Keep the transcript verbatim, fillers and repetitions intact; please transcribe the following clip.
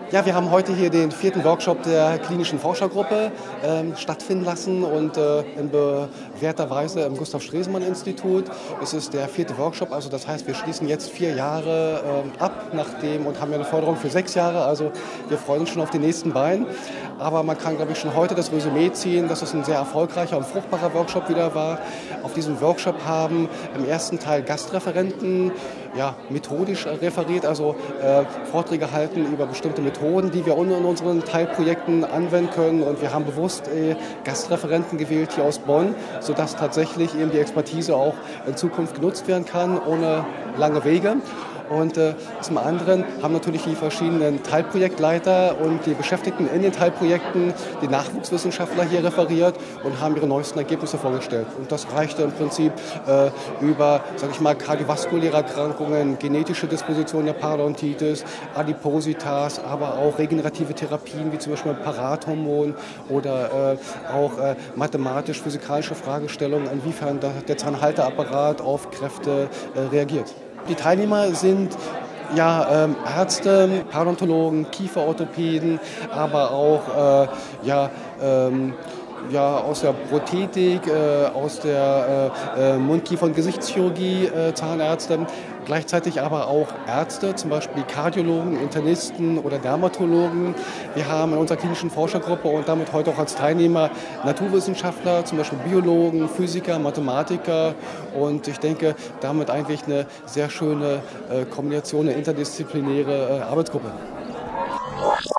Ja, wir haben heute hier den vierten Workshop der klinischen Forschergruppe ähm, stattfinden lassen und äh, in bewährter Weise im Gustav-Stresemann-Institut. Es ist der vierte Workshop, also das heißt, wir schließen jetzt vier Jahre ähm, ab nach dem und haben ja eine Förderung für sechs Jahre. Also wir freuen uns schon auf die nächsten beiden. Aber man kann, glaube ich, schon heute das Resümee ziehen, dass es ein sehr erfolgreicher und fruchtbarer Workshop wieder war. Auf diesem Workshop haben im ersten Teil Gastreferenten ja, methodisch referiert, also äh, Vorträge halten über bestimmte Methoden, die wir in unseren Teilprojekten anwenden können. Und wir haben bewusst äh, Gastreferenten gewählt hier aus Bonn, sodass tatsächlich eben die Expertise auch in Zukunft genutzt werden kann, ohne lange Wege. Und äh, zum anderen haben natürlich die verschiedenen Teilprojektleiter und die Beschäftigten in den Teilprojekten, die Nachwuchswissenschaftler hier referiert und haben ihre neuesten Ergebnisse vorgestellt. Und das reichte im Prinzip äh, über, sage ich mal, kardiovaskuläre Erkrankungen, genetische Disposition der Parodontitis, Adipositas, aber auch regenerative Therapien wie zum Beispiel Parathormon oder äh, auch äh, mathematisch-physikalische Fragestellungen, inwiefern der, der Zahnhalteapparat auf Kräfte äh, reagiert. Die Teilnehmer sind ja, ähm, Ärzte, Parodontologen, Kieferorthopäden, aber auch äh, ja, ähm, ja, aus der Prothetik, äh, aus der äh, Mund-, Kiefer- und Gesichtschirurgie, äh, Zahnärzte, gleichzeitig aber auch Ärzte, zum Beispiel Kardiologen, Internisten oder Dermatologen. Wir haben in unserer klinischen Forschergruppe und damit heute auch als Teilnehmer Naturwissenschaftler, zum Beispiel Biologen, Physiker, Mathematiker und ich denke, damit eigentlich eine sehr schöne äh, Kombination, eine interdisziplinäre äh, Arbeitsgruppe.